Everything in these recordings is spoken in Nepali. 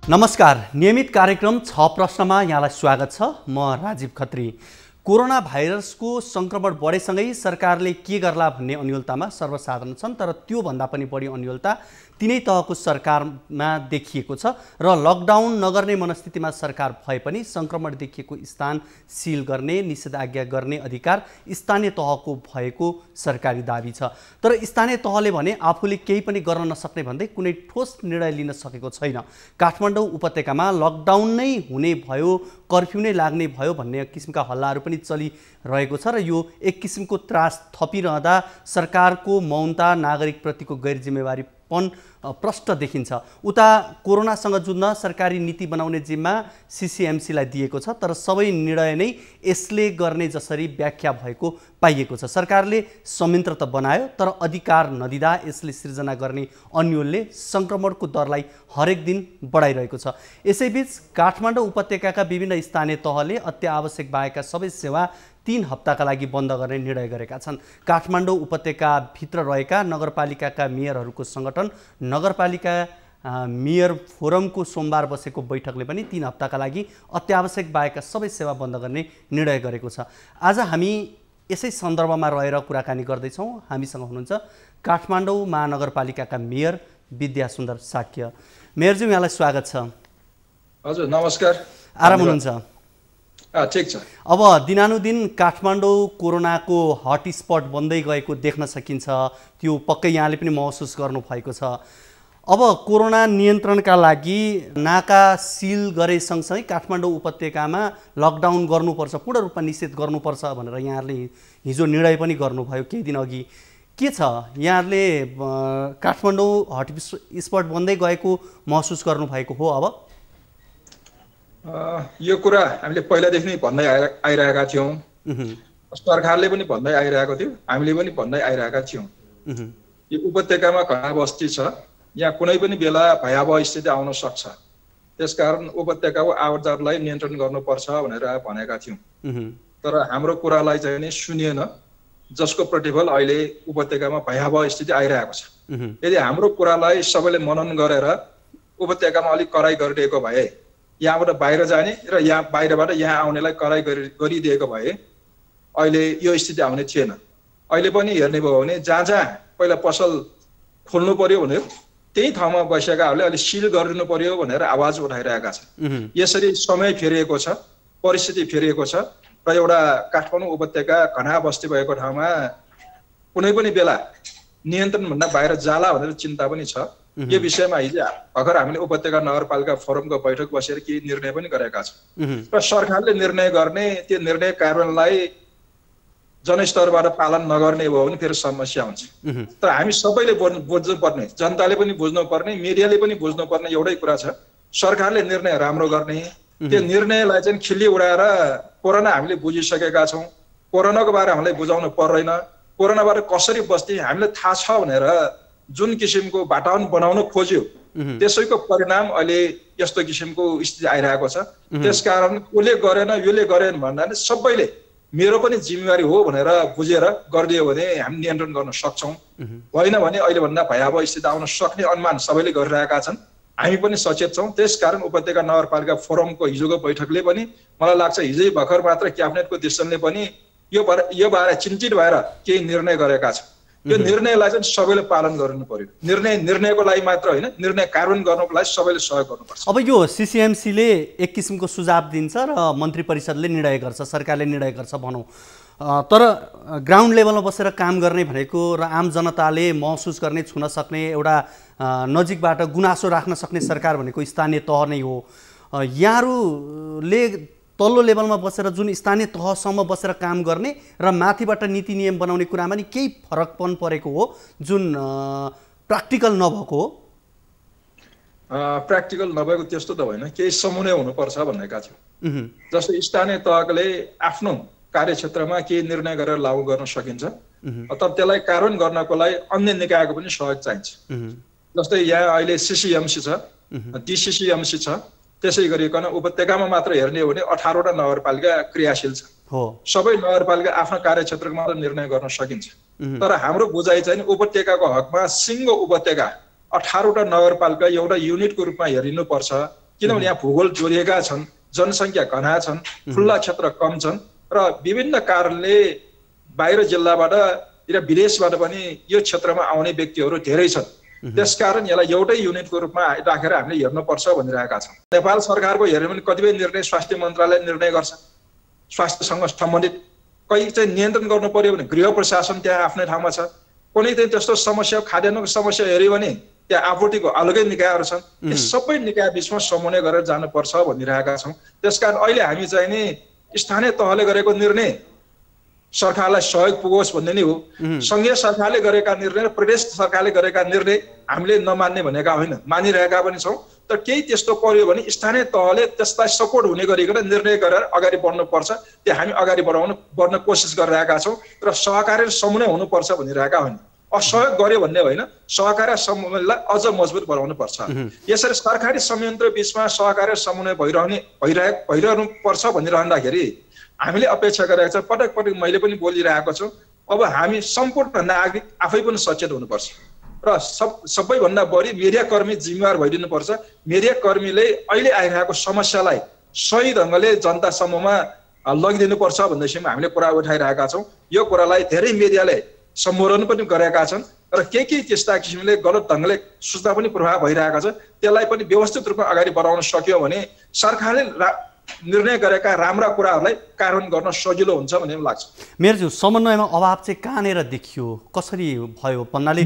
नमस्कार, नियमित कार्यक्रम 6 प्रश्नमा यहाँलाई स्वागत छ। म राजीव खत्री। कोरोना भाइरसको संक्रमण बढेसँगै सरकारले के गर्ला भन्ने अन्योलतामा सर्वसाधारण छन्, तर त्यो भन्दा पनि बढी अन्योलता तिनै तहको सरकारमा देखिएको छ र लकडाउन नगर्ने मनस्थितिमा सरकार भए पनि संक्रमण देखिएको स्थान सिल गर्ने, निषेधाज्ञा गर्ने अधिकार स्थानीय तहको भएको सरकारी दाबी छ। तर स्थानीय तहले भने आफूले केही पनि गर्न नसक्ने भन्दै कुनै ठोस निर्णय लिन सकेको छैन। काठमाडौँ उपत्यकामा लकडाउन नै हुने भयो, कर्फ्यू नै लाग्ने भयो भन्ने किसिमका हल्लाहरू पनि चलिरहेको छ र यो एक किसिमको त्रास थपिरहँदा सरकारको मौनता, नागरिकप्रतिको गैर जिम्मेवारीपन प्रष्ट देखिन्छ। उता कोरोनासँग जुझ्न सरकारी नीति बनाउने जिम्मा सीसीएमसीलाई दिएको छ, तर सबै निर्णय नै यसले गर्ने जसरी व्याख्या भएको पाइएको छ। सरकारले संयन्त्र त बनायो, तर अधिकार नदिँदा यसले सृजना गर्ने अन्योलले संक्रमणको दरलाई हरेक दिन बढाइरहेको छ। यसैबीच काठमाडौँ उपत्यकाका विभिन्न स्थानीय तहले अत्यावश्यक बाहेकका सबै सेवा 3 हप्ताका लागि बन्द गर्ने निर्णय गरेका छन्। काठमाडौँ उपत्यकाभित्र रहेका नगरपालिकाका मेयरहरूको सङ्गठन नगरपालिका मेयर फोरमको सोमबार बसेको बैठकले पनि 3 हप्ताका लागि अत्यावश्यक बाहेकका सबै सेवा बन्द गर्ने निर्णय गरेको छ। आज हामी यसै सन्दर्भमा रहेर कुराकानी गर्दैछौँ। हामीसँग हुनुहुन्छ काठमाडौँ महानगरपालिकाका मेयर विद्यासुन्दर साक्य। मेयरज्यू, यहाँलाई स्वागत छ। हजुर, नमस्कार। आराम हुनुहुन्छ? ठिक छ। अब दिनानुदिन काठमाडौँ कोरोनाको हट स्पट बन्दै गएको देख्न सकिन्छ। त्यो पक्कै यहाँले पनि महसुस गर्नुभएको छ। अब कोरोना नियन्त्रणका लागि नाका सिल गरे सँगसँगै काठमाडौँ उपत्यकामा लकडाउन गर्नुपर्छ, पूर्ण रूपमा निषेध गर्नुपर्छ भनेर यहाँहरूले हिजो निर्णय पनि गर्नुभयो केही दिन अघि। के छ, यहाँहरूले काठमाडौँ हट स्पट बन्दै गएको महसुस गर्नुभएको हो? अब यो कुरा हामीले पहिलादेखि नै भन्दै आइरहेका थियौँ। सरकारले पनि भन्दै आइरहेको थियो, हामीले पनि भन्दै आइरहेका थियौँ। यो उपत्यकामा घना बस्ती छ, यहाँ कुनै पनि बेला भयावह स्थिति आउन सक्छ। त्यसकारण उपत्यकाको आवाजलाई नियन्त्रण गर्नुपर्छ भनेर भनेका थियौँ। तर हाम्रो कुरालाई चाहिँ नि सुनिएन, जसको प्रतिफल अहिले उपत्यकामा भयावह स्थिति आइरहेको छ। यदि हाम्रो कुरालाई सबैले मनन गरेर उपत्यकामा अलिक कराई गरिदिएको भए, यहाँबाट बाहिर जाने र यहाँ बाहिरबाट यहाँ आउनेलाई कराई गरिदिएको भए अहिले यो स्थिति आउने थिएन। अहिले पनि हेर्ने भयो भने जहाँ जहाँ पहिला पसल खोल्नु पर्यो भने त्यही ठाउँमा बसेकाहरूले अहिले सिल गरिदिनु पर्यो भनेर आवाज उठाइरहेका छन्। यसरी समय फेरिएको छ, परिस्थिति फेरिएको छ र एउटा काठमाडौँ उपत्यका घना बस्ती भएको ठाउँमा कुनै पनि बेला नियन्त्रणभन्दा बाहिर जाला भनेर चिन्ता पनि छ। यो विषयमा हिजो भर्खर हामीले उपत्यका नगरपालिका फोरमको बैठक बसेर केही निर्णय पनि गरेका छौँ र सरकारले निर्णय गर्ने, त्यो निर्णय कार्यान्वयनलाई जनस्तरबाट पालन नगर्ने भयो भने फेरि समस्या हुन्छ। तर हामी सबैले बुझ्नुपर्ने, जनताले पनि बुझ्नुपर्ने, मिडियाले पनि बुझ्नुपर्ने एउटै कुरा छ, सरकारले निर्णय राम्रो गर्ने। त्यो निर्णयलाई चाहिँ खिल्ली उडाएर कोरोना हामीले बुझिसकेका छौँ, कोरोनाको बारे हामीलाई बुझाउनु पर्दैन। कोरोनाबाट कसरी बस्ने हामीलाई थाहा छ भनेर जुन किसिमको वातावरण बनाउन खोज्यो, त्यसैको परिणाम अहिले यस्तो किसिमको स्थिति आइरहेको छ। त्यसकारण उसले गरेन, योले गरेन भन्दा नि सबैले मेरो पनि जिम्मेवारी हो भनेर बुझेर गरिदियो भने हामी नियन्त्रण गर्न सक्छौँ। होइन भने अहिले भन्दा भयावह स्थिति आउन सक्ने अनुमान सबैले गरिरहेका छन्। हामी पनि सचेत छौँ। त्यसकारण उपत्यका नगरपालिका फोरमको हिजोको बैठकले पनि मलाई लाग्छ हिजै भर्खर मात्र क्याबिनेटको डिसिसनले पनि यो बारे चिन्तित भएर केही निर्णय गरेका छन्। यो निर्णयलाई चाहिँ सबैले पालन गर्नु पर्यो। निर्णयको लागि मात्र होइन, निर्णय कार्यान्वयन गर्नको लागि सबैले सहयोग गर्नुपर्छ। अब यो सीसीएमसीले एक किसिमको सुझाव दिन्छ र मन्त्री परिषदले निर्णय गर्छ, सरकारले निर्णय गर्छ भनौँ। तर ग्राउन्ड लेभलमा बसेर काम गर्ने भनेको र आम जनताले महसुस गर्ने, छुन सक्ने, एउटा नजिकबाट गुनासो राख्न सक्ने सरकार भनेको स्थानीय तह नै हो। यहाँहरूले तल्लो लेभलमा बसेर जुन स्थानीय तहसम्म बसेर काम गर्ने र माथिबाट नीति नियम बनाउने कुरामा नि केही फरकपन परेको हो, जुन प्र्याक्टिकल नभएको हो? प्र्याक्टिकल नभएको त्यस्तो त होइन, केही समन्वय हुनुपर्छ भनेका थियौँ। जस्तो स्थानीय तहले आफ्नो कार्यक्षेत्रमा केही निर्णय गरेर लागू गर्न सकिन्छ, तर त्यसलाई कार्यान्वयन गर्नको लागि अन्य निकायको पनि सहयोग चाहिन्छ। जस्तै यहाँ अहिले सीसीएमसी छ, डिसिसिएमसी छ, त्यसै गरिकन उपत्यकामा मात्र हेर्ने हो भने 18वटा नगरपालिका क्रियाशील छ। सबै नगरपालिका आफ्नो कार्यक्षेत्रमा मात्र निर्णय गर्न सकिन्छ। तर हाम्रो बुझाइ चाहिँ उपत्यकाको हकमा सिङ्गो उपत्यका 18वटा नगरपालिका एउटा युनिटको रूपमा हेरिनुपर्छ। किनभने यहाँ भूगोल जोडिएका छन्, जनसङ्ख्या घना छन्, खुल्ला क्षेत्र कम छन् र विभिन्न कारणले बाहिर जिल्लाबाट र विदेशबाट पनि यो क्षेत्रमा आउने व्यक्तिहरू धेरै छन्। त्यसकारण यसलाई एउटै युनिटको रूपमा राखेर हामीले हेर्नुपर्छ भनिरहेका छौँ। नेपाल सरकारको हेर्यो भने कतिपय निर्णय स्वास्थ्य मन्त्रालयले निर्णय गर्छ, स्वास्थ्यसँग सम्बन्धित। कहीँ चाहिँ नियन्त्रण गर्नु पर्यो भने गृह प्रशासन त्यहाँ आफ्नै ठाउँमा छ। कुनै चाहिँ त्यस्तो समस्या, खाद्यान्नको समस्या हेऱ्यो भने त्यहाँ आपूर्तिको अलगै निकायहरू छन्। यी सबै निकाय बिचमा समन्वय गरेर जानुपर्छ भनिरहेका छौँ। त्यसकारण अहिले हामी चाहिँ नि स्थानीय तहले गरेको निर्णय सरकारलाई सहयोग पुगोस् भन्ने नै हो। सङ्घीय सरकारले गरेका निर्णय र प्रदेश सरकारले गरेका निर्णय हामीले नमान्ने भनेका होइन, मानिरहेका पनि छौँ। तर केही त्यस्तो पर्यो भने स्थानीय तहले त्यसलाई सपोर्ट हुने गरिकन निर्णय गरेर अगाडि बढ्नुपर्छ। त्यो हामी अगाडि बढ्न कोसिस गरिरहेका छौँ र सहकारी समन्वय हुनुपर्छ भनिरहेका होइन। असहयोग गर्यो भन्ने होइन, सहकारी समन्वयलाई अझ मजबुत बनाउनु पर्छ। यसरी सरकारी संयन्त्र बिचमा सहकारी समन्वय भइरहनु पर्छ भनिरहँदाखेरि हामीले अपेक्षा गरेका छौँ। पटक पटक मैले पनि बोलिरहेको छु, अब हामी सम्पूर्ण नागरिक आफै पनि सचेत हुनुपर्छ र सबैभन्दा बढी मिडियाकर्मी जिम्मेवार भइदिनुपर्छ। मिडियाकर्मीले अहिले आइरहेको समस्यालाई सही ढङ्गले जनतासम्ममा लगिदिनुपर्छ भन्दैसम्म हामीले कुरा उठाइरहेका छौँ। यो कुरालाई धेरै मिडियाले सम्बोधन पनि गरेका छन् र केही त्यस्ता किसिमले गलत ढङ्गले सूचना पनि प्रभाव भइरहेका छ। त्यसलाई पनि व्यवस्थित रूपमा अगाडि बढाउन सक्यो भने सरकारले निर्णय गरेका राम्रा कुराहरूलाई कार्यान्वयन गर्न सजिलो हुन्छ भन्ने लाग्छ। मेयरज्यू, समन्वयमा अभाव चाहिँ कहाँनिर देखियो, कसरी भयो भन्नाले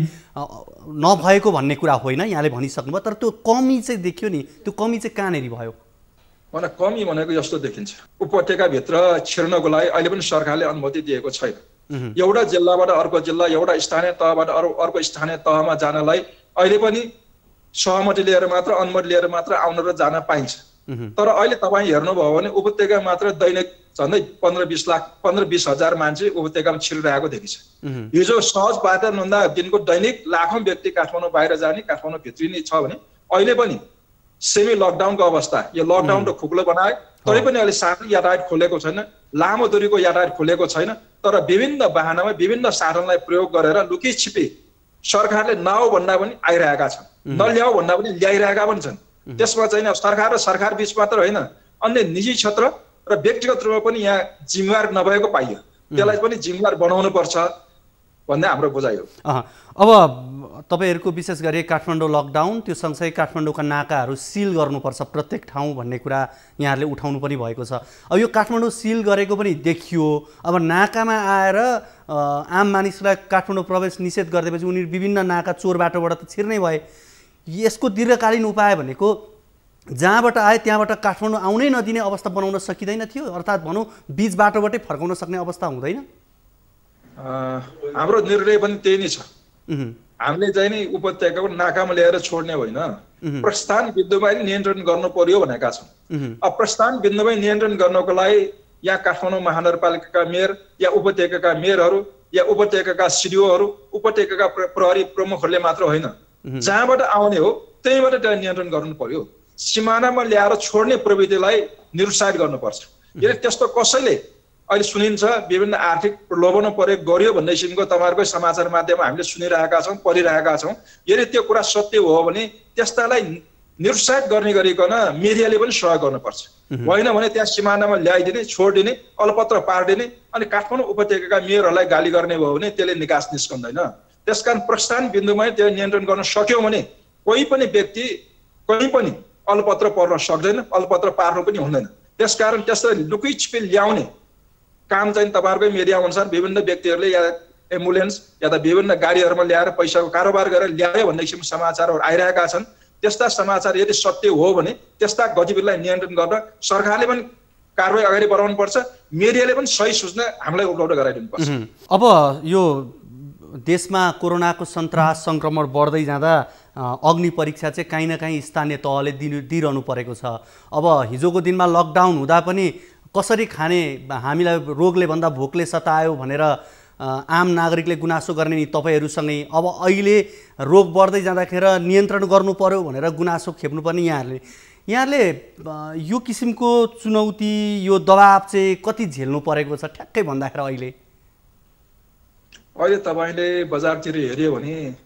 नभएको भन्ने कुरा होइन, यहाँले भनिसक्नुभयो, तर त्यो कमी चाहिँ देखियो नि, त्यो कमी चाहिँ कहाँनिर भयो? मलाई कमी भनेको यस्तो देखिन्छ, उपत्यकाभित्र छिर्नको लागि अहिले पनि सरकारले अनुमति दिएको छैन। एउटा जिल्लाबाट अर्को जिल्ला, एउटा स्थानीय तहबाट अर्को स्थानीय तहमा जानलाई अहिले पनि सहमति लिएर मात्र, अनुमति लिएर मात्र आउन र जान पाइन्छ। तर अहिले तपाईँ हेर्नुभयो भने उपत्यका मात्र दैनिक झन्डै 15-20 हजार मान्छे उपत्यकामा छिरिरहेको देखिन्छ। हिजो सहज वातावरण हुँदा दिनको दैनिक लाखौँ व्यक्ति काठमाडौँ बाहिर जाने, काठमाडौँ भित्रिने छ भने अहिले पनि सेमी लकडाउनको अवस्था, यो लकडाउन र खुकुलो बनायो तरै पनि अहिले सानो यातायात खोलेको छैन, लामो दूरीको यातायात खोलेको छैन। तर विभिन्न बाहनामा विभिन्न साधनलाई प्रयोग गरेर लुकी छिपी सरकारले नआऊ भन्दा पनि आइरहेका छन्, नल्याऊ भन्दा पनि ल्याइरहेका पनि छन्। त्यसमा चाहिँ सरकार र सरकार बीच मात्र होइन, अन्य निजी क्षेत्र र व्यक्तिगत रूपमा पनि यहाँ जिम्मेवार नभएको पाइयो। त्यसलाई पनि जिम्मेवार बनाउनु पर्छ भन्ने हाम्रो बुझाइ हो। अब तपाईँहरूको विशेष गरी काठमाडौँ लकडाउन, त्यो सँगसँगै काठमाडौँका नाकाहरू सिल गर्नुपर्छ प्रत्येक ठाउँ भन्ने कुरा यहाँहरूले उठाउनु पनि भएको छ। अब यो काठमाडौँ सिल गरेको पनि देखियो। अब नाकामा आएर आम मानिसलाई काठमाडौँ प्रवेश निषेध गरिदिएपछि उनीहरू विभिन्न नाका चोर बाटोबाट त छिर्नै भए। यसको दीर्घकालीन उपाय भनेको जहाँबाट आए त्यहाँबाट काठमाडौँ आउनै नदिने अवस्था बनाउन सकिँदैन थियो, अर्थात् भनौँ बीच बाटोबाटै फर्काउन सक्ने अवस्था हुँदैन? हाम्रो निर्णय पनि त्यही नै छ। हामीले चाहिँ नि उपत्यकाको नाकामा ल्याएर छोड्ने होइन, प्रस्थान बिन्दुमा नियन्त्रण गर्नु पर्यो भनेका छौँ। अब प्रस्थान बिन्दुमा नियन्त्रण गर्नको लागि यहाँ काठमाडौँ महानगरपालिकाका मेयर या उपत्यकाका मेयरहरू या उपत्यकाका सिडिओहरू, उपत्यकाका प्रहरी प्रमुखहरूले मात्र होइन, जहाँबाट आउने हो त्यहीबाट त्यहाँ नियन्त्रण गर्नु पर्यो। सिमानामा ल्याएर छोड्ने प्रवृत्तिलाई निरुत्साहित गर्नुपर्छ। यदि त्यस्तो कसैले अहिले सुनिन्छ विभिन्न आर्थिक प्रलोभन प्रयोग गर्यो भन्ने किसिमको तपाईँहरूकै समाचार माध्यममा हामीले सुनिरहेका छौँ, पढिरहेका छौँ। यदि त्यो कुरा सत्य हो भने त्यस्तालाई निरुत्साहित गर्ने गरिकन मिडियाले पनि सहयोग गर्नुपर्छ। होइन भने त्यहाँ सिमानामा ल्याइदिने, छोडिदिने, अलपत्र पारिदिने अनि काठमाडौँ उपत्यकाका मेयरहरूलाई गाली गर्ने भयो भने त्यसले निकास निस्कँदैन। त्यसकारण प्रस्थान बिन्दुमै त्यो नियन्त्रण गर्न सक्यो भने कोही पनि व्यक्ति कहीँ पनि अलपत्र पर्न सक्दैन, अलपत्र पार्नु पनि हुँदैन। त्यसकारण त्यसलाई लुकी छिपी ल्याउने काम चाहिँ तपाईँहरूकै मिडिया अनुसार विभिन्न व्यक्तिहरूले या एम्बुलेन्स या त विभिन्न गाडीहरूमा ल्याएर पैसाको कारोबार गरेर ल्यायो भन्ने किसिमको समाचारहरू आइरहेका छन्। त्यस्ता समाचार यदि सत्य हो भने त्यस्ता गतिविधिलाई नियन्त्रण गर्न सरकारले पनि कारबाही अगाडि बढाउनुपर्छ, मिडियाले पनि सही सूचना हामीलाई उपलब्ध गराइदिनुपर्छ। अब यो देशमा कोरोनाको सङ्क्रमण बढ्दै जाँदा अग्नि परीक्षा चाहिँ काहीँ न काहीँ स्थानीय तहले दिइरहनु परेको छ। अब हिजोको दिनमा लकडाउन हुँदा पनि कसरी खाने, हामीलाई रोगले भन्दा भोकले सतायो भनेर आम नागरिकले गुनासो गर्ने नि तपाईँहरूसँगै। अब अहिले रोग बढ्दै जाँदाखेरि नियन्त्रण गर्नु पर्यो भनेर गुनासो खेप्नुपर्ने यहाँहरूले यो किसिमको चुनौती, यो दबाब चाहिँ कति झेल्नु परेको छ ठ्याक्कै भन्दाखेरि? अहिले तपाईँले बजारतिर हेऱ्यो भने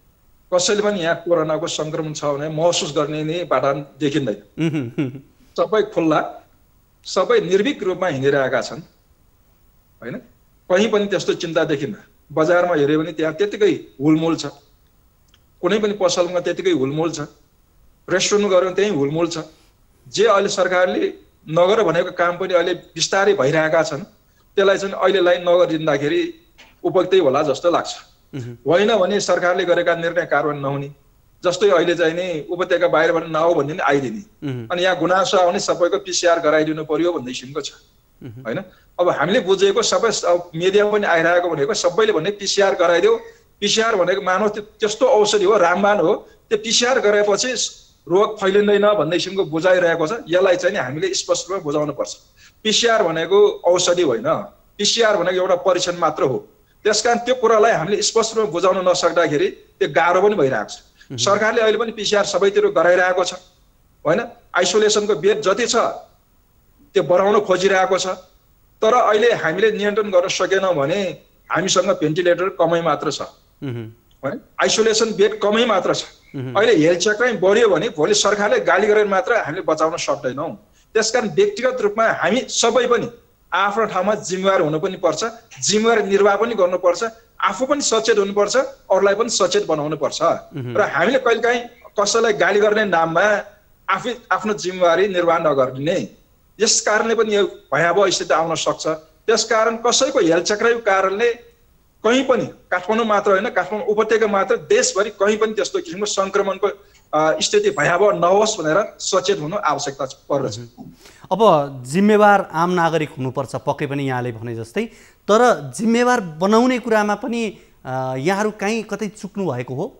कसैले पनि यहाँ कोरोनाको संक्रमण छ भने महसुस गर्ने नै वातावरण देखिँदैन। सबै खुल्ला, सबै निर्भीक रूपमा हिँडिरहेका छन् होइन। कहीँ पनि त्यस्तो चिन्ता देखिन्न। बजारमा हेऱ्यो भने त्यहाँ त्यतिकै हुलमुल छ, कुनै पनि पसलमा त्यतिकै हुलमुल छ, रेस्टुरेन्टमा गऱ्यो भने त्यही हुलमुल छ। जे अहिले सरकारले नगर भनेको काम पनि अहिले बिस्तारै भइरहेका छन्, त्यसलाई चाहिँ अहिलेलाई नगरिदिँदाखेरि उपयुक्तै होला जस्तो लाग्छ। होइन भने सरकारले गरेका निर्णय कार्यान्वयन नहुने, जस्तै अहिले चाहिँ नि उपत्यका बाहिरबाट नआऊ भन्ने नि आइदिने, अनि यहाँ गुनासो आउने सबैको PCR गराइदिनु पर्यो भन्ने किसिमको छ होइन। अब हामीले बुझेको सबै मिडिया पनि आइरहेको भनेको सबैले भने PCR गराइदेऊ, PCR भनेको मानव त्यस्तो औषधि हो, रामबाण हो, त्यो PCR गराएपछि रोग फैलिँदैन भन्ने किसिमको बुझाइरहेको छ। यसलाई चाहिँ नि हामीले स्पष्ट रूपमा बुझाउनु पर्छ। PCR भनेको औषधि होइन, PCR भनेको एउटा परीक्षण मात्र हो। त्यसकारण त्यो कुरालाई हामीले स्पष्ट रूपमा बुझाउन नसक्दाखेरि त्यो गाह्रो पनि भइरहेको छ। सरकारले अहिले पनि PCR सबैतिर गराइरहेको छ होइन। आइसोलेसनको बेड जति छ त्यो बढाउन खोजिरहेको छ, तर अहिले हामीले नियन्त्रण गर्न सकेनौँ भने हामीसँग भेन्टिलेटर कमै मात्र छ होइन, आइसोलेसन बेड कमै मात्र छ। अहिले हेल्थ चेकमै बढ्यो भने भोलि सरकारले गाली गरेर मात्र हामीले बचाउन सक्दैनौँ। त्यसकारण व्यक्तिगत रूपमा हामी सबै पनि आफ्नो ठाउँमा जिम्मेवार हुनु पनि पर्छ, जिम्मेवारी निर्वाह पनि गर्नुपर्छ, आफू पनि सचेत हुनुपर्छ, अरूलाई पनि सचेत बनाउनु पर्छ। र हामीले कहिलेकाहीँ कसैलाई गाली गर्ने नाममा आफै आफ्नो जिम्मेवारी निर्वाह नगर्ने, यस कारणले पनि यो भयावह स्थिति आउन सक्छ। त्यसकारण कसैको हेल्थ चक्राको कारणले कहीँ पनि काठमाडौँ मात्र होइन, काठमाडौँ उपत्यका मात्र, देशभरि कहीँ पनि त्यस्तो किसिमको संक्रमणको स्थिति भयावह नहोस् भनेर सचेत हुनु आवश्यकता पर्दछ। अब जिम्मेवार आम नागरिक हुनुपर्छ पक्कै पनि यहाँले भने जस्तै, तर जिम्मेवार बनाउने कुरामा पनि यहाँहरू कहीँ कतै चुक्नु भएको हो?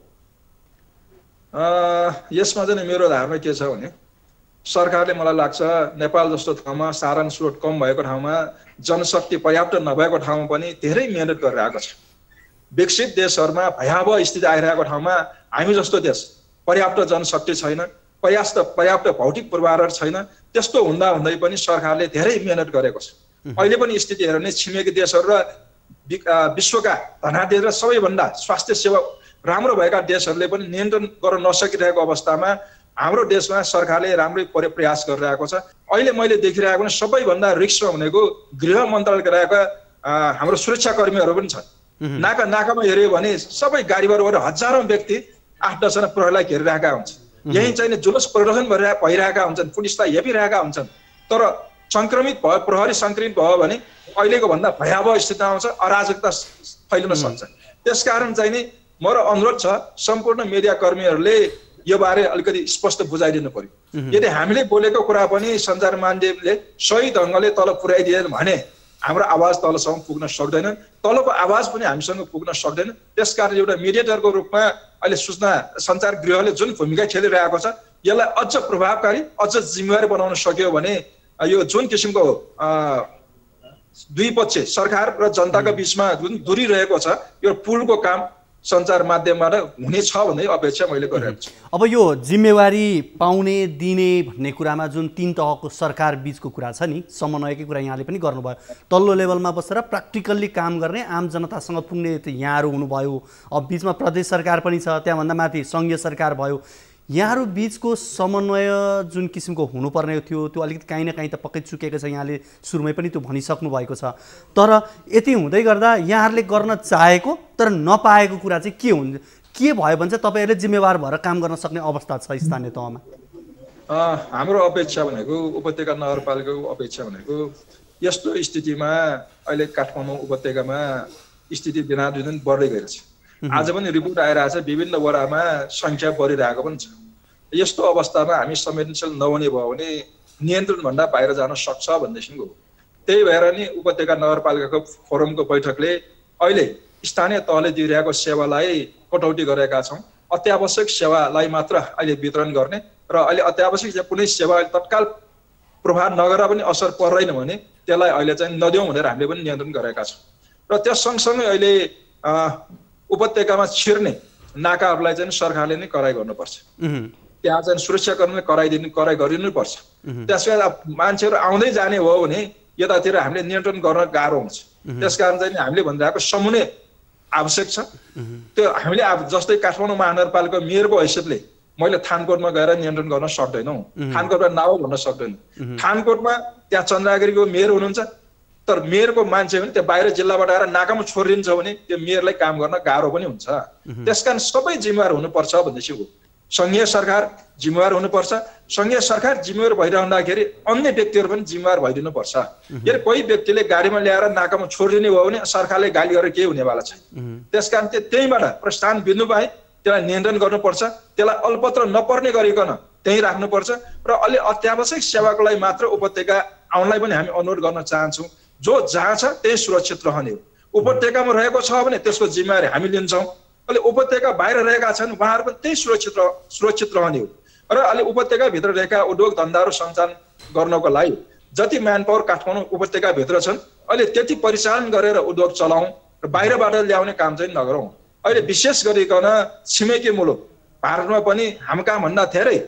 यसमा चाहिँ मेरो धारणा के छ भने सरकारले मलाई लाग्छ नेपाल जस्तो ठाउँमा साधन स्रोत कम भएको ठाउँमा, जनशक्ति पर्याप्त नभएको ठाउँमा पनि धेरै मेहनत गरिरहेको छ। विकसित देशहरूमा भयावह स्थिति आइरहेको ठाउँमा हामी जस्तो देश पर्याप्त जनशक्ति छैन, पर्याप्त भौतिक पूर्वाधार छैन। त्यस्तो हुँदा हुँदै पनि सरकारले धेरै मेहनत गरेको छ। अहिले पनि स्थिति हेर्यो भने छिमेकी देशहरू र विश्वका धनाढ्य र सबैभन्दा स्वास्थ्य सेवा राम्रो भएका देशहरूले पनि नियन्त्रण गर्न नसकिरहेको अवस्थामा हाम्रो देशमा सरकारले राम्रै प्रयास गरिरहेको छ। अहिले मैले देखिरहेको पनि सबैभन्दा रिस्कमा भनेको गृह मन्त्रालय गराएका हाम्रो सुरक्षाकर्मीहरू पनि छन्। नाकामा हेऱ्यो भने सबै गाडीबाट गएर हजारौँ व्यक्ति 8-10 जना प्रहरीलाई घेरिरहेका हुन्छ। यही चाहिँ जुलुस प्रदर्शन भइरहेका हुन्छन्, पुलिसलाई हेपिरहेका हुन्छन्, तर संक्रमित भयो, प्रहरी संक्रमित भयो भने अहिलेको भन्दा भयावह स्थिति आउँछ, अराजकता फैलिन सक्छ। त्यसकारण चाहिँ नि मेरो अनुरोध छ सम्पूर्ण मिडिया कर्मीहरूले यो बारे अलिकति स्पष्ट बुझाइदिनु पर्यो। यदि हामीले बोलेको कुरा पनि सञ्चार माध्यमले सही ढङ्गले तल पुर्याइदिएन भने हाम्रो आवाज तलसम्म पुग्न सक्दैन, तलको आवाज पनि हामीसँग पुग्न सक्दैन। त्यसकारण एउटा मिडिएटरको रूपमा अहिले सूचना सञ्चार गृहले जुन भूमिका खेलिरहेको छ यसलाई अझ प्रभावकारी, अझ जिम्मेवारी बनाउन सक्यो भने यो जुन किसिमको दुई पक्ष सरकार र जनताको बिचमा जुन दूरी रहेको छ यो पुलको काम सञ्चार माध्यमबाट हुनेछ भन्ने अपेक्षा मैले गरेको छु। अब यो जिम्मेवारी पाउने दिने भन्ने कुरामा जुन 3 तहको सरकार बीचको कुरा छ नि, समन्वयकै कुरा यहाँले पनि गर्नुभयो। तल्लो लेभलमा बसेर प्र्याक्टिकल्ली काम गर्ने, आम जनतासँग पुग्ने त यहाँहरू हुनुभयो, अब बिचमा प्रदेश सरकार पनि छ, त्यहाँभन्दा माथि सङ्घीय सरकार भयो। यहाँहरू बिचको समन्वय जुन किसिमको हुनुपर्ने थियो त्यो अलिकति काहीँ न काहीँ त पक्कै चुकेको छ, यहाँले सुरुमै पनि त्यो भनिसक्नु भएको छ। तर यति हुँदै गर्दा यहाँहरूले गर्न चाहेको तर नपाएको कुरा चाहिँ के हुन्छ, के भयो भने चाहिँ तपाईँहरूले जिम्मेवार भएर काम गर्न सक्ने अवस्था छ स्थानीय तहमा? हाम्रो अपेक्षा भनेको उपत्यका नगरपालिकाको अपेक्षा भनेको यस्तो स्थितिमा अहिले काठमाडौँ उपत्यकामा स्थिति दिनादिन बढ्दै गएको छ। आज पनि रिपोर्ट आइरहेछ विभिन्न वडामा संख्या बढिरहेको पनि छ। यस्तो अवस्थामा हामी संवेदनशील नहुने भयो भने नियन्त्रण भन्दा बाहिर जान सक्छ भन्दैछौँ। त्यही भएर नि उपत्यका नगरपालिकाको फोरमको बैठकले अहिले स्थानीय तहले दिइरहेको सेवालाई कटौती गरेका छौँ। अत्यावश्यक सेवालाई मात्र अहिले वितरण गर्ने र अहिले अत्यावश्यक कुनै सेवा तत्काल प्रभाव नगरेर पनि असर पर्दैन भने त्यसलाई अहिले चाहिँ नदिउँ भनेर हामीले पनि नियन्त्रण गरेका छौँ। र त्यस सँगसँगै अहिले उपत्यकामा छिर्ने नाकाहरूलाई चाहिँ सरकारले नै कराई गर्नुपर्छ। त्यहाँ चाहिँ सुरक्षाकर्मीले कराई गरिनुपर्छ। त्यसबाट मान्छेहरू आउँदै जाने हो भने यतातिर हामीले नियन्त्रण गर्न गाह्रो हुन्छ। त्यसकारण चाहिँ हामीले भनिरहेको आवश्यक छ। त्यो हामीले जस्तै काठमाडौँ महानगरपालिका मेयरको हैसियतले मैले थानकोटमा गएर नियन्त्रण गर्न सक्दैनौँ, थानकोटमा नाउ भन्न सक्दैनौँ। थानकोटमा त्यहाँ चन्द्रागिरीको मेयर हुनुहुन्छ, तर मेयरको मान्छे पनि त्यो बाहिर जिल्लाबाट आएर नाकामा छोडिदिन्छ भने त्यो मेयरलाई काम गर्न गाह्रो पनि हुन्छ। त्यसकारण सबै जिम्मेवार हुनुपर्छ भन्दैछु हो। सङ्घीय सरकार जिम्मेवार हुनुपर्छ, सङ्घीय सरकार जिम्मेवार भइरहँदाखेरि अन्य व्यक्तिहरू पनि जिम्मेवार भइदिनुपर्छ। यदि कोही व्यक्तिले गाडीमा ल्याएर नाकामा छोडिदिने भयो भने सरकारले गाली गरेर केही हुनेवाला छैन। त्यसकारण त्यहीँबाट प्रस्थान बिन्दु बाहेक त्यसलाई नियन्त्रण गर्नुपर्छ, त्यसलाई अलपत्र नपर्ने गरिकन त्यहीँ राख्नुपर्छ र अलि अत्यावश्यक सेवाको लागि मात्र उपत्यका आउनलाई पनि हामी अनुरोध गर्न चाहन्छौँ। जो जहाँ छ त्यही सुरक्षित रहने हो। उपत्यकामा रहेको छ भने त्यसको जिम्मेवारी हामी लिन्छौँ। अहिले उपत्यका बाहिर रहेका छन् उहाँहरू पनि त्यही सुरक्षित रहने हो। र अहिले उपत्यकाभित्र रहेका उद्योग धन्दाहरू सञ्चालन गर्नको लागि जति म्यान पावर काठमाडौँ उपत्यकाभित्र छन् अहिले त्यति परिचालन गरेर उद्योग चलाउँ र बाहिरबाट ल्याउने काम चाहिँ नगरौँ। अहिले विशेष गरिकन छिमेकी मुलुक भारतमा पनि हामका भन्दा धेरै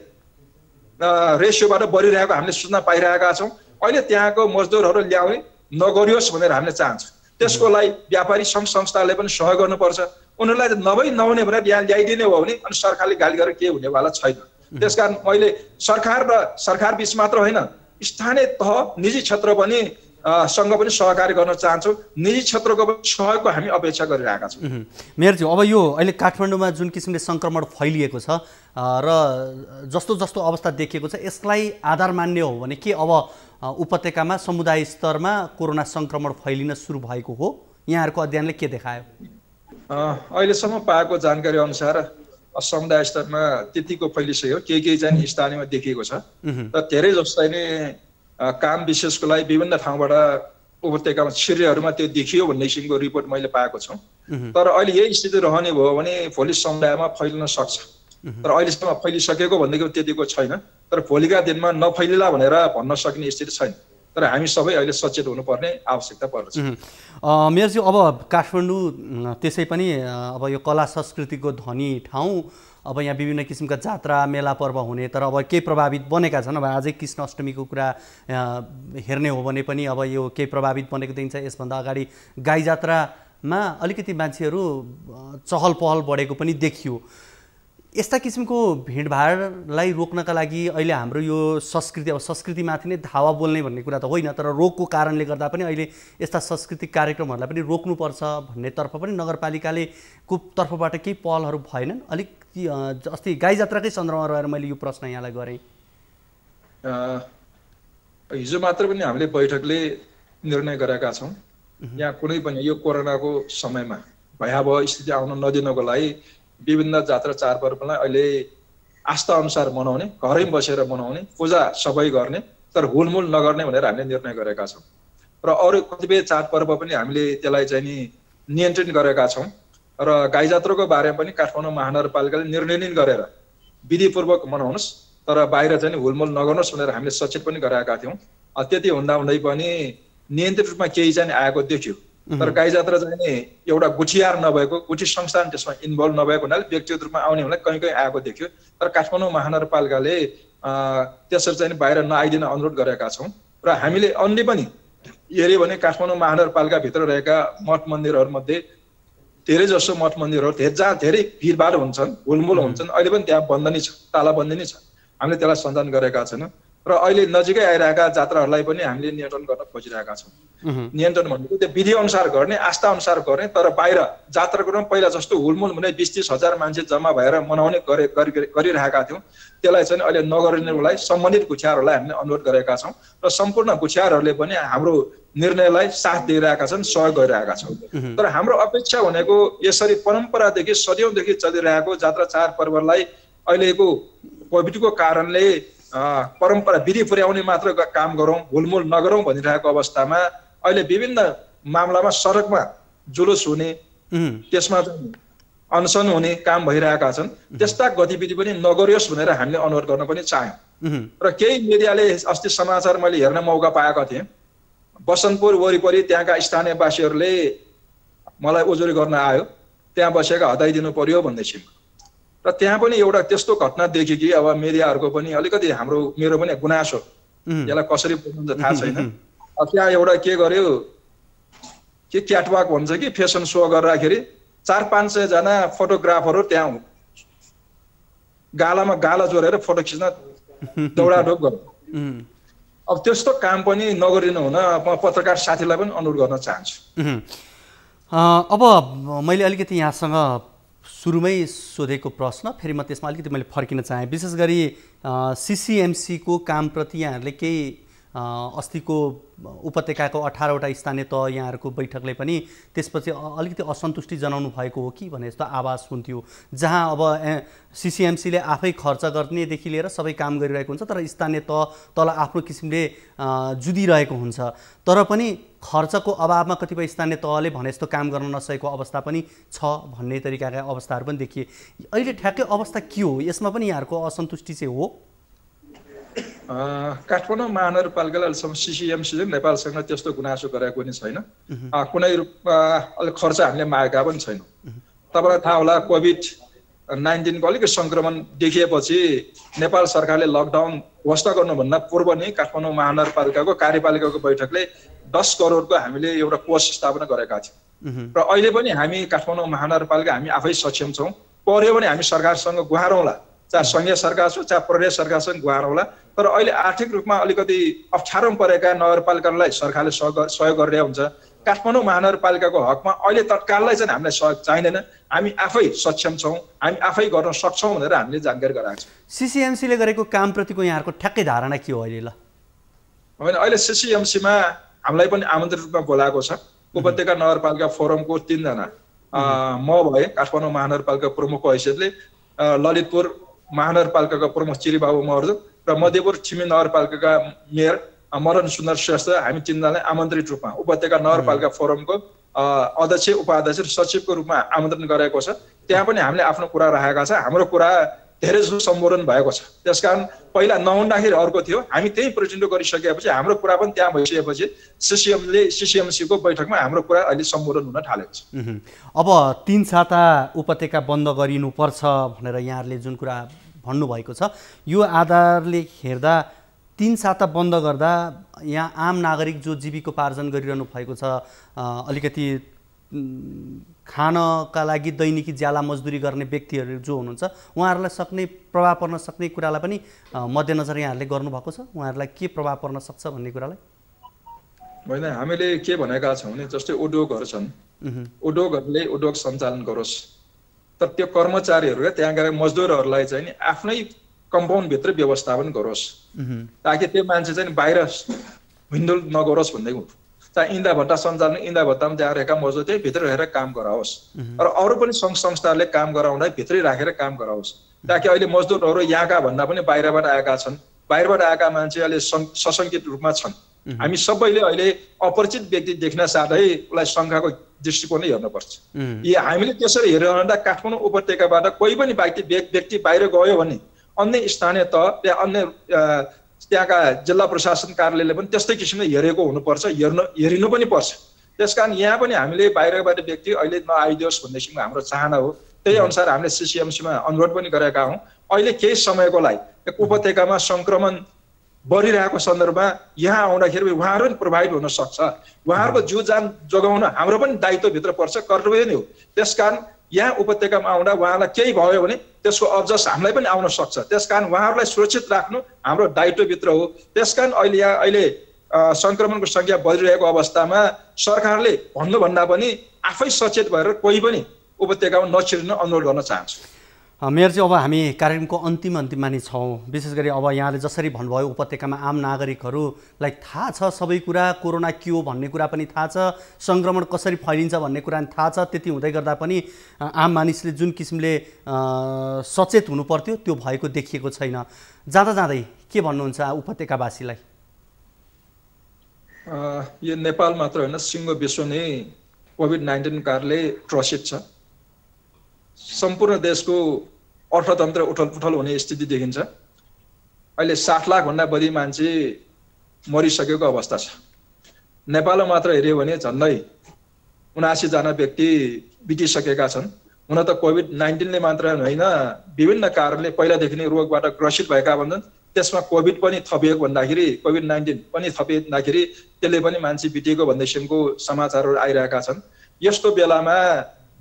रेसियोबाट बढिरहेको हामीले सूचना पाइरहेका छौँ। अहिले त्यहाँको मजदुरहरू ल्याउने नगरियोस् भनेर हामीले चाहन्छौँ। त्यसको लागि व्यापारी सङ्घ संस्थाले पनि सहयोग गर्नुपर्छ। उनीहरूलाई नहुने भनेर यहाँ ल्याइदिने हो भने अनि सरकारले गाली गरेर के हुनेवाला छैन। त्यसकारण मैले सरकार र सरकार बिच मात्र होइन, स्थानीय तह निजी क्षेत्र पनि सँग पनि सहकारी गर्न चाहन्छौँ। निजी क्षेत्रको पनि सहयोगको हामी अपेक्षा गरिरहेका छौँ। मेयरज्यू, अब यो अहिले काठमाडौँमा जुन किसिमले सङ्क्रमण फैलिएको छ र जस्तो जस्तो अवस्था देखिएको छ, यसलाई आधार मान्ने हो भने के अब उपत्यकामा समुदाय स्तरमा कोरोना सङ्क्रमण फैलिन सुरु भएको हो? यहाँहरूको अध्ययनले के देखायो? अहिलेसम्म पाएको जानकारी अनुसार समुदाय स्तरमा त्यतिको फैलिसक्यो, केही चाहिँ स्थानीयमा देखिएको छ र धेरै जस्तै नै काम विशेषको लागि विभिन्न ठाउँबाट उपत्यकामा छिर्नेहरूमा त्यो देखियो भन्ने किसिमको रिपोर्ट मैले पाएको छु। तर अहिले यही स्थिति रहने भयो भने भोलि समुदायमा फैलिन सक्छ। तर अहिलेसम्म फैलिसकेको भनेको त्यतिको छैन, तर भोलिका दिनमा नफैलिला भनेर भन्न सकिने स्थिति छैन। तर हामी सबै अहिले सचेत हुनुपर्ने आवश्यकता पर्छ। मेयरज्यू, अब काठमाडौँ त्यसै पनि अब यो कला संस्कृतिको धनी ठाउँ, अब यहाँ विभिन्न किसिमका जात्रा मेला पर्व हुने, तर अब केही प्रभावित बनेका छन्। अब अझै कृष्ण अष्टमीको कुरा हेर्ने हो भने पनि अब यो केही प्रभावित बनेको देखिन्छ। यसभन्दा अगाडि गाई जात्रामा अलिकति मान्छेहरू चहल पहल बढेको पनि देखियो। यस्ता किसिमको भिडभाडलाई रोक्नका लागि अहिले हाम्रो यो संस्कृति, अब संस्कृतिमाथि नै धावा बोल्ने भन्ने कुरा त होइन, तर रोगको कारणले गर्दा पनि अहिले यस्ता सांस्कृतिक कार्यक्रमहरूलाई पनि रोक्नुपर्छ भन्नेतर्फ पनि नगरपालिकाले को तर्फबाट केही पहलहरू भएनन्? अलिक अस्ति गाई जात्राकै सन्दर्भमा रहेर मैले यो प्रश्न यहाँलाई गरेँ। हिजो मात्र पनि हामीले बैठकले निर्णय गरेका छौँ, यहाँ कुनै पनि यो कोरोनाको समयमा भयावह स्थिति आउन नदिनको लागि विभिन्न जात्रा चाडपर्वलाई अहिले आस्था अनुसार मनाउने, घरै बसेर मनाउने, पूजा सबै गर्ने, तर हुलमुल नगर्ने भनेर हामीले निर्णय गरेका छौँ। र अरू कतिपय चाडपर्व पनि हामीले त्यसलाई चाहिँ नि नियन्त्रण गरेका छौँ। र गाई जात्राको बारेमा पनि काठमाडौँ महानगरपालिकाले निर्णय गरेर विधिपूर्वक मनाउनुहोस्, तर बाहिर चाहिँ हुलमुल नगर्नुहोस् भनेर हामीले सचेत पनि गराएका थियौँ। त्यति हुँदै पनि नियन्त्रित रूपमा केही चाहिँ आएको देखियो। तर गाई जात्रा चाहिँ नि एउटा गुठियार नभएको, गुठी संस्थान त्यसमा इन्भल्भ नभएको हुनाले व्यक्तिगत रूपमा आउने हुनाले कहीँ आएको देखियो। तर काठमाडौँ महानगरपालिकाले त्यसरी चाहिँ बाहिर नआइदिन अनुरोध गरेका छौँ। र हामीले अन्य पनि हेऱ्यो भने काठमाडौँ महानगरपालिकाभित्र रहेका मठ मन्दिरहरूमध्ये धेरै जसो मठ मन्दिरहरू जहाँ धेरै भिडभाड हुन्छन्, हुलमुल हुन्छन्, अहिले पनि त्यहाँ बन्द नै छ, तालाबन्दी नै छ। हामीले त्यसलाई सञ्चालन गरेका छैनौँ। र अहिले नजिकै आइरहेका जात्राहरूलाई पनि हामीले नियन्त्रण गर्न खोजिरहेका छौँ। नियन्त्रण भनेको त्यो विधि अनुसार गर्ने, आस्था अनुसार गर्ने, तर बाहिर जात्राको पहिला जस्तो हुलमुल भने 20-30 हजार मान्छे जम्मा भएर मनाउने गरिरहेका थियौँ। त्यसलाई चाहिँ अहिले नगर्नेलाई सम्बन्धित गुठियारहरूलाई हामीले अनुरोध गरेका छौँ र सम्पूर्ण गुठियारहरूले पनि हाम्रो निर्णयलाई साथ दिइरहेका छन्, सहयोग गरिरहेका छौँ। तर हाम्रो अपेक्षा भनेको यसरी परम्परादेखि सदियौँदेखि चलिरहेको जात्रा चाडपर्वलाई अहिलेको कोभिडको कारणले परम्परा विधि पुर्याउने मात्र काम गरौँ, हुलमुल नगरौँ भनिरहेको अवस्थामा अहिले विभिन्न मामलामा सडकमा जुलुस हुने, त्यसमा अनसन हुने काम भइरहेका छन्। त्यस्ता गतिविधि पनि नगरियोस् भनेर हामीले अनुरोध गर्न पनि चाह्यौँ। र केही मिडियाले अस्ति समाचार मैले हेर्न मौका पाएको थिएँ, बसन्तपुर वरिपरि त्यहाँका स्थानीयवासीहरूले मलाई उजुरी गर्न आयो, त्यहाँ बसेका हटाइदिनु पर्यो भन्दैछ। र त्यहाँ पनि एउटा त्यस्तो घटना देखेँ कि अब मिडियाहरूको पनि अलिकति मेरो पनि गुनासो, यसलाई कसरी बुझ्नुहुन्छ थाहा छैन। त्यहाँ एउटा के गर्यो, के क्याटवाक भन्छ कि फेसन सो गर्दाखेरि 400-500 जना फोटोग्राफरहरू त्यहाँ गालामा गाला जोडेर फोटो खिच्न दौडादौड गर्नु। अब त्यस्तो काम पनि नगरिनु हुन म पत्रकार साथीलाई पनि अनुरोध गर्न चाहन्छु। अब मैले अलिकति यहाँसँग सुरुमै सोधेको प्रश्न फेरि म त्यसमा अलिकति मैले फर्किन चाहेँ। विशेष गरी सिसिएमसीको कामप्रति यहाँहरूले केही अस्तिको उपत्यकाको 18वटा स्थानीय तह यहाँहरूको बैठकले पनि त्यसपछि अलिकति असन्तुष्टि जनाउनु भएको हो कि भने जस्तो आवाज सुन्थ्यो, जहाँ अब सिसिएमसीले आफै खर्च गर्नेदेखि लिएर सबै काम गरिरहेको हुन्छ, तर स्थानीय तह तल आफ्नो किसिमले जुधिरहेको हुन्छ। तर पनि खर्चको अभावमा कतिपय स्थानीय तहले भने जस्तो काम गर्न नसकेको अवस्था पनि छ भन्ने तरिकाका अवस्थाहरू पनि देखिए। अहिले ठ्याक्कै अवस्था के हो? यसमा पनि यहाँहरूको असन्तुष्टि चाहिँ हो? काठमाडौँ महानगरपालिकाले अहिलेसम्म सिसिएमसीले नेपालसँग त्यस्तो गुनासो गरेको पनि छैन। कुनै खर्च हामीले मागेका पनि छैनौँ। तपाईँलाई थाहा होला कोभिड-19 को अलिकति सङ्क्रमण देखिएपछि नेपाल सरकारले लकडाउन घोषणा गर्नुभन्दा पूर्व नै काठमाडौँ महानगरपालिकाको कार्यपालिकाको बैठकले 10 करोडको हामीले एउटा कोष स्थापना गरेका थियौँ। र अहिले पनि हामी काठमाडौँ महानगरपालिका हामी आफै सक्षम छौँ। पर्यो भने हामी सरकारसँग गुहारौँला, चाहे सङ्घीय सरकार छ चाहे प्रदेश सरकारसँग गुहारौँला। तर अहिले आर्थिक रूपमा अलिकति अप्ठ्यारोमा परेका नगरपालिकालाई सरकारले सहयोग गरिरहेको हुन्छ। काठमाडौँ महानगरपालिकाको हकमा अहिले तत्काललाई चाहिँ हामीलाई सहयोग चाहिँदैन। हामी आफै सक्षम छौँ, हामी आफै गर्न सक्छौँ भनेर हामीले जानकारी गराएको छौँ। सिसिएमसीले गरेको कामप्रतिको यहाँहरूको ठ्याक्कै धारणा के हो अहिले? ल होइन, अहिले सिसिएमसीमा हामीलाई पनि आमन्त्रित रूपमा बोलाएको छ। उपत्यका नगरपालिका फोरमको 3 जना, म भए काठमाडौँ महानगरपालिका प्रमुखको हैसियतले, ललितपुर महानगरपालिकाका प्रमुख चिरीबाबु महर्जन र मध्यपुर छिमेकी नगरपालिकाका मेयर मदन सुन्दर श्रेष्ठ, हामी 3 जनालाई आमन्त्रित रूपमा उपत्यका नगरपालिका फोरमको अध्यक्ष, उपाध्यक्ष र सचिवको रूपमा आमन्त्रण गरेको छ। त्यहाँ पनि हामीले आफ्नो कुरा राखेका छ। हाम्रो कुरा धेरै जसो सम्बोधन भएको छ। त्यसकारण पहिला नहुँदाखेरि अर्को थियो, हामी त्यही प्रेजेन्ट गरिसकेपछि हाम्रो कुरा पनि त्यहाँ भइसकेपछि सिसिएमसीको बैठकमा हाम्रो कुरा अहिले सम्बोधन हुन थालेको छ। अब 3 छाता उपत्यका बन्द गरिनुपर्छ भनेर यहाँहरूले जुन कुरा भन्नुभएको छ, यो आधारले हेर्दा 3 छाता बन्द गर्दा यहाँ आम नागरिक जो जीविकोपार्जन गरिरहनु भएको छ, अलिकति खानका लागि दैनिकी ज्याला मजदुरी गर्ने व्यक्तिहरू जो हुनुहुन्छ, उहाँहरूलाई सक्ने प्रभाव पर्न सक्ने कुरालाई पनि मध्यनजर यहाँहरूले गर्नुभएको छ? उहाँहरूलाई के प्रभाव पर्न सक्छ भन्ने कुरालाई? होइन, हामीले के भनेका छौँ भने जस्तै उद्योगहरू छन्, उद्योगहरूले उद्योग सञ्चालन गरोस्, तर त्यो कर्मचारीहरू त्यहाँ गएर मजदुरहरूलाई चाहिँ नि आफ्नै कम्पाउन्डभित्र व्यवस्थापन गरोस्, ताकि त्यो मान्छे चाहिँ बाहिर हिँडुल नगरोस् भन्दै हो। चाहे इन्दा भट्टा सञ्चालन, इन्दा भट्टामा त्यहाँ रहेका मजदुर त्यही भित्र रहेर काम गराओस्, र अरू पनि सङ्घ संस्थाहरूले काम गराउँदा भित्रै राखेर काम गराओस्, ताकि अहिले मजदुरहरू यहाँका भन्दा पनि बाहिरबाट आएका छन्। बाहिरबाट आएका मान्छे अहिले सशङ्कित रूपमा छन्। हामी सबैले अहिले अपरिचित व्यक्ति देख्न साथै उसलाई शङ्काको दृष्टिकोणले हेर्नुपर्छ। हामीले त्यसरी हेर्दा काठमाडौँ उपत्यकाबाट कोही पनि व्यक्ति बाहिर गयो भने अन्य स्थानीय तह या अन्य त्यहाँका जिल्ला प्रशासन कार्यालयले पनि त्यस्तै किसिमले हेरेको हुनुपर्छ, हेरिनु पनि पर्छ। त्यसकारण यहाँ पनि हामीले बाहिरबाट व्यक्ति अहिले नआइदियोस् भन्ने किसिमको हाम्रो चाहना हो। त्यही अनुसार हामीले सिसिएमसीमा अनुरोध पनि गरेका हौँ। अहिले केही समयको लागि उपत्यकामा सङ्क्रमण बढिरहेको सन्दर्भमा यहाँ आउँदाखेरि उहाँहरू पनि प्रभावित हुन सक्छ। उहाँहरूको जीव ज्यान जोगाउन हाम्रो पनि दायित्वभित्र पर्छ, कर्तव्य नै हो। त्यसकारण यहाँ उपत्यकामा आउँदा उहाँलाई केही भयो भने त्यसको अब्जस हामीलाई पनि आउन सक्छ। त्यसकारण उहाँहरूलाई सुरक्षित राख्नु हाम्रो दायित्वभित्र हो। त्यसकारण अहिले सङ्क्रमणको सङ्ख्या बढिरहेको अवस्थामा सरकारले भन्नुभन्दा पनि आफै सचेत भएर कोही पनि उपत्यकामा नछिर्न अनुरोध गर्न चाहन्छु। मेयरजी, अब हामी कार्यक्रमको अन्तिममा नै छौँ। विशेष गरी अब यहाँले जसरी भन्नुभयो उपत्यकामा आम नागरिकहरूलाई थाहा छ सबै कुरा, कोरोना के हो भन्ने कुरा पनि थाहा छ, सङ्क्रमण कसरी फैलिन्छ भन्ने कुरा पनि थाहा छ। त्यति हुँदै गर्दा पनि आम मानिसले जुन किसिमले सचेत हुनु पर्थ्यो त्यो भएको देखिएको छैन। जाँदै के भन्नुहुन्छ उपत्यकावासीलाई? यो नेपाल मात्र होइन, सिङ्गो विश्व नै कोभिड-19 कारणले त्रसित छ। सम्पूर्ण देशको अर्थतन्त्र उथलपुथल हुने स्थिति देखिन्छ। अहिले 60 लाखभन्दा बढी मान्छे मरिसकेको अवस्था छ। नेपालमा मात्र हेऱ्यो भने झन्डै 79 जना व्यक्ति बितिसकेका छन्। हुन त कोभिड-19ले मात्र होइन, विभिन्न कारणले पहिलादेखि नै रोगबाट ग्रसित भएका भन्छन्। त्यसमा कोभिड पनि थपिएको भन्दाखेरि, कोभिड-19 पनि थपिँदाखेरि त्यसले पनि मान्छे बितेको भन्ने किसिमको समाचारहरू आइरहेका छन्। यस्तो बेलामा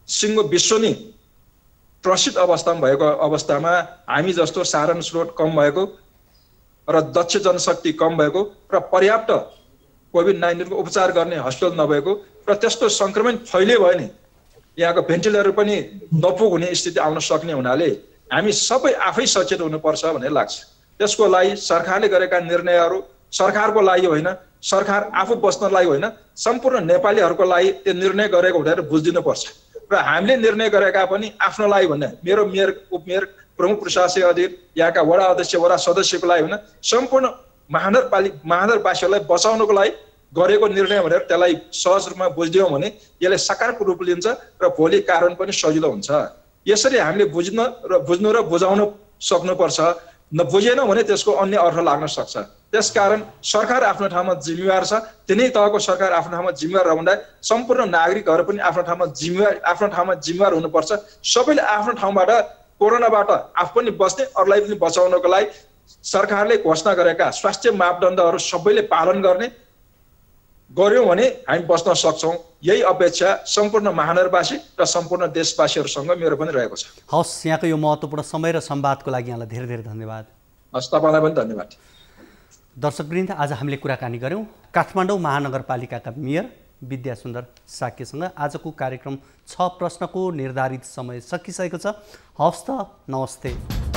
सिङ्गो विश्व नै त्रसित अवस्थामा भएको अवस्थामा हामी जस्तो साधन स्रोत कम भएको र दक्ष जनशक्ति कम भएको र पर्याप्त कोभिड-19 को उपचार गर्ने हस्पिटल नभएको र त्यस्तो संक्रमण फैलियो भने यहाँको भेन्टिलेटर पनि नपुग हुने स्थिति आउन सक्ने हुनाले हामी सबै आफै सचेत हुनुपर्छ भन्ने लाग्छ। त्यसको लागि सरकारले गरेका निर्णयहरू सरकारको लागि होइन, सरकार आफू बस्नलाई होइन, सम्पूर्ण नेपालीहरूको लागि त्यो निर्णय गरेको हुँदैन बुझिदिनुपर्छ। र हामीले निर्णय गरेका पनि आफ्नो लागि भन्ने मेरो मेयर, उपमेयर, प्रमुख प्रशासकीय अधिकारी, यहाँका वडा अध्यक्ष, वडा सदस्यको लागि होइन, सम्पूर्ण महानगरवासीहरूलाई बचाउनको लागि गरेको निर्णय भनेर त्यसलाई सहज रूपमा बुझ्दियौँ भने यसले सकारात्मक रूप लिन्छ र भोलि कारण पनि सजिलो हुन्छ। यसरी हामीले बुझ्नु र बुझाउन सक्नुपर्छ। नबुझेनौँ भने त्यसको अन्य अर्थ लाग्न सक्छ। त्यसकारण सरकार आफ्नो ठाउँमा जिम्मेवार छ, तिनै तहको सरकार आफ्नो ठाउँमा जिम्मेवार रहँदा सम्पूर्ण नागरिकहरू पनि आफ्नो ठाउँमा जिम्मेवार हुनुपर्छ। सबैले आफ्नो ठाउँबाट कोरोनाबाट आफू पनि बस्ने, अरूलाई पनि बचाउनको लागि सरकारले घोषणा गरेका स्वास्थ्य मापदण्डहरू सबैले पालन गर्यौँ भने हामी बस्न सक्छौँ। यही अपेक्षा सम्पूर्ण महानगरवासी र सम्पूर्ण देशवासीहरूसँग मेरो पनि रहेको छ। हवस्, यहाँको यो महत्त्वपूर्ण समय र संवादको लागि यहाँलाई धेरै धेरै धन्यवाद। हस्, तपाईँलाई पनि धन्यवाद। दर्शकवृन्द, आज हामीले कुराकानी गऱ्यौँ काठमाडौँ महानगरपालिकाका मेयर विद्यासुन्दर साक्यसँग। आजको कार्यक्रम 6 प्रश्नको निर्धारित समय सकिसकेको छ। हवस् त, नमस्ते।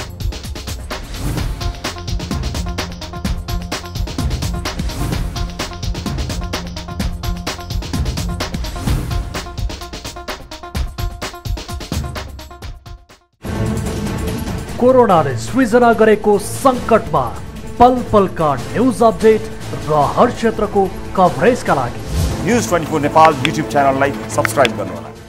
कोरोनाले सृजना गरेको सङ्कटमा पल पलका न्युज अपडेट र हर क्षेत्रको कभरेजका लागि न्युज 24 नेपाल युट्युब च्यानललाई सब्स्क्राइब गर्नुहोला।